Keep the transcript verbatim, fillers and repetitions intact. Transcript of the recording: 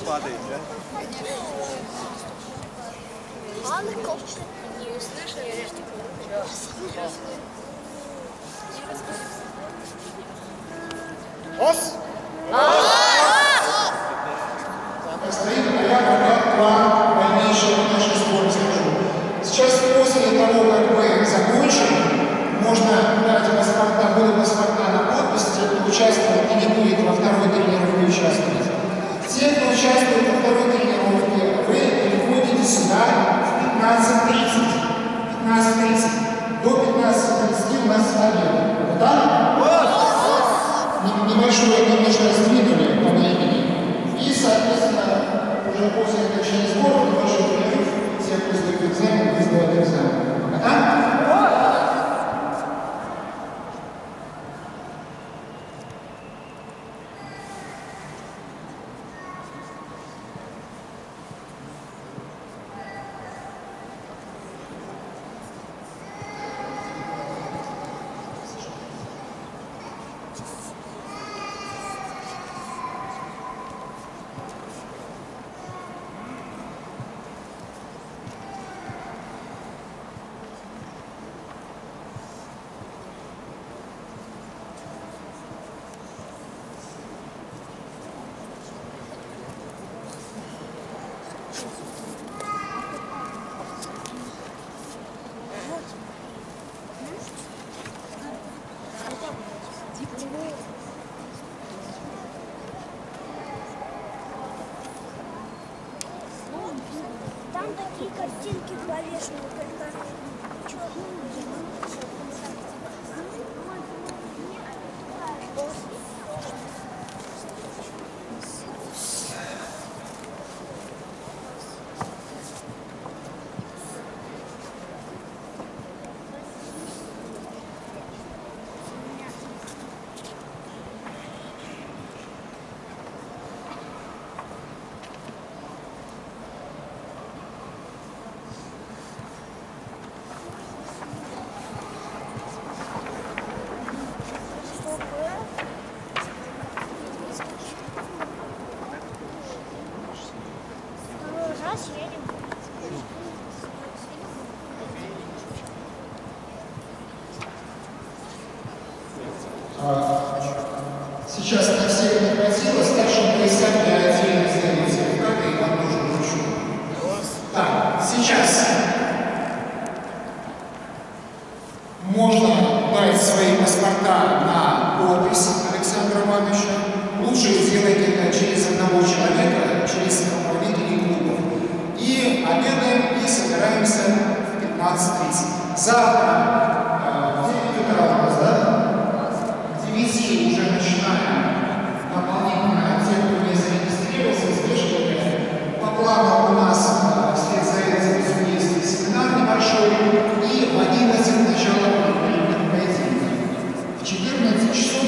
падает, да? Не слышали? Ос! Стоит порядок, план дальнейшего нашей сборной, скажу. Сейчас после того, как мы закончим, можно дать паспорта, будут паспорта на подпись, те, кто участвует и не будет во второй тренировке участвовать. Те, кто участвует во второй тренировке, вы приходите сюда в пятнадцать тридцать. пятнадцать тридцать. До пятнадцати тридцати у нас обед. Да? Небольшое немножко сдвинули по времени. И, соответственно, уже после окончания сбора небольшой перерыв, все, кто сдают экзамен, вы сдавать экзамен. Пока? Там такие картинки повешены, только Сейчас на всех не хватило, старшим поясам для отдельных зрителей. Как и вам тоже вручу. Так, сейчас можно дать свои паспорта на подпись Александра Ивановича. Лучше сделать это через одного человека, через руководителей клубов. И обедаем и собираемся в пятнадцать тридцать. Завтра в девять утра у нас, да? В девяти уже начинаем дополнительно те, кто не зарегистрировался, спешивали. По плану у нас вслед за этим есть семинар небольшой, и в одиннадцать начало поединка. В четырнадцать часов